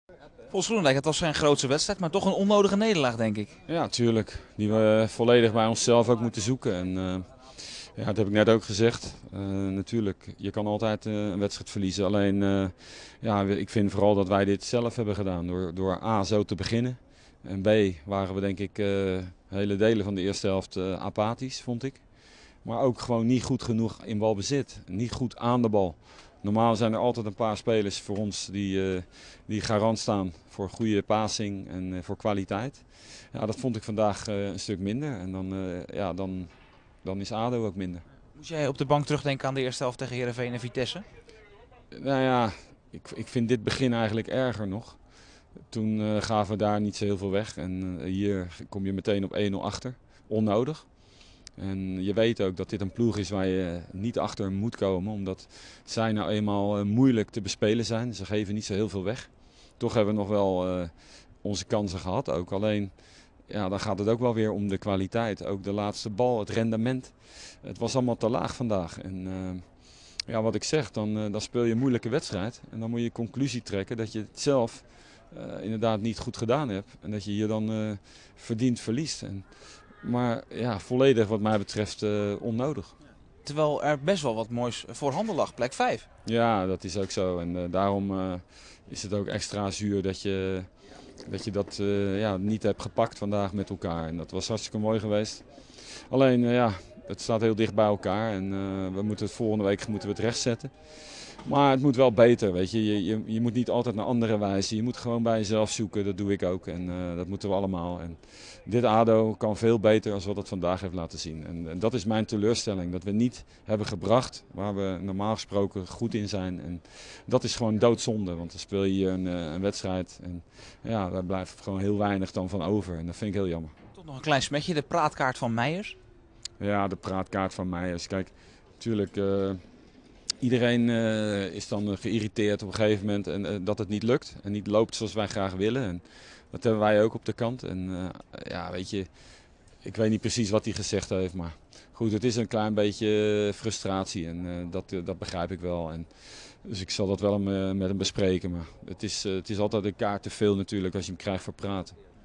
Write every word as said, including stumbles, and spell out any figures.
Volgens Groenendijk, het was zijn grootste wedstrijd, maar toch een onnodige nederlaag, denk ik. Ja, tuurlijk. Die we volledig bij onszelf ook moeten zoeken. En, uh, ja, dat heb ik net ook gezegd. Uh, natuurlijk, je kan altijd uh, een wedstrijd verliezen. Alleen, uh, ja, ik vind vooral dat wij dit zelf hebben gedaan. Door, door A, zo te beginnen. En B, waren we denk ik uh, hele delen van de eerste helft uh, apathisch, vond ik. Maar ook gewoon niet goed genoeg in balbezit. Niet goed aan de bal. Normaal zijn er altijd een paar spelers voor ons die, uh, die garant staan voor goede passing en uh, voor kwaliteit. Ja, dat vond ik vandaag uh, een stuk minder. En dan, uh, ja, dan, dan is ADO ook minder. Moest jij op de bank terugdenken aan de eerste helft tegen Heerenveen en Vitesse? Nou ja, ik, ik vind dit begin eigenlijk erger nog. Toen uh, gaven we daar niet zo heel veel weg. En uh, hier kom je meteen op één nul achter. Onnodig. En je weet ook dat dit een ploeg is waar je niet achter moet komen. Omdat zij nou eenmaal moeilijk te bespelen zijn. Ze geven niet zo heel veel weg. Toch hebben we nog wel uh, onze kansen gehad ook. Alleen, ja, dan gaat het ook wel weer om de kwaliteit. Ook de laatste bal, het rendement. Het was allemaal te laag vandaag. En uh, ja, wat ik zeg, dan, uh, dan speel je een moeilijke wedstrijd. En dan moet je conclusie trekken dat je het zelf uh, inderdaad niet goed gedaan hebt. En dat je je dan uh, verdiend verliest. En, maar ja, volledig wat mij betreft uh, onnodig. Terwijl er best wel wat moois voorhanden lag, plek vijf. Ja, dat is ook zo. En uh, daarom uh, is het ook extra zuur dat je dat, je dat uh, ja, niet hebt gepakt vandaag met elkaar. En dat was hartstikke mooi geweest. Alleen, uh, ja, het staat heel dicht bij elkaar. En uh, we moeten het volgende week moeten we het rechtzetten. Maar het moet wel beter, weet je. Je, je. je moet niet altijd naar andere wijzen. Je moet gewoon bij jezelf zoeken, dat doe ik ook. En uh, dat moeten we allemaal. En dit ADO kan veel beter dan wat het vandaag heeft laten zien. En, en dat is mijn teleurstelling, dat we niet hebben gebracht waar we normaal gesproken goed in zijn. En dat is gewoon doodzonde, want dan speel je hier een, een wedstrijd. En ja, daar blijft gewoon heel weinig dan van over. En dat vind ik heel jammer. Toch nog een klein smetje, de praatkaart van Meijers. Ja, de praatkaart van Meijers. Kijk, natuurlijk... Uh, Iedereen uh, is dan uh, geïrriteerd op een gegeven moment en, uh, dat het niet lukt en niet loopt zoals wij graag willen. En dat hebben wij ook op de kant. En uh, ja, weet je, ik weet niet precies wat hij gezegd heeft, maar goed, het is een klein beetje frustratie en uh, dat, uh, dat begrijp ik wel. En, dus ik zal dat wel uh, met hem bespreken, maar het is, uh, het is altijd een kaart te veel natuurlijk als je hem krijgt voor praten.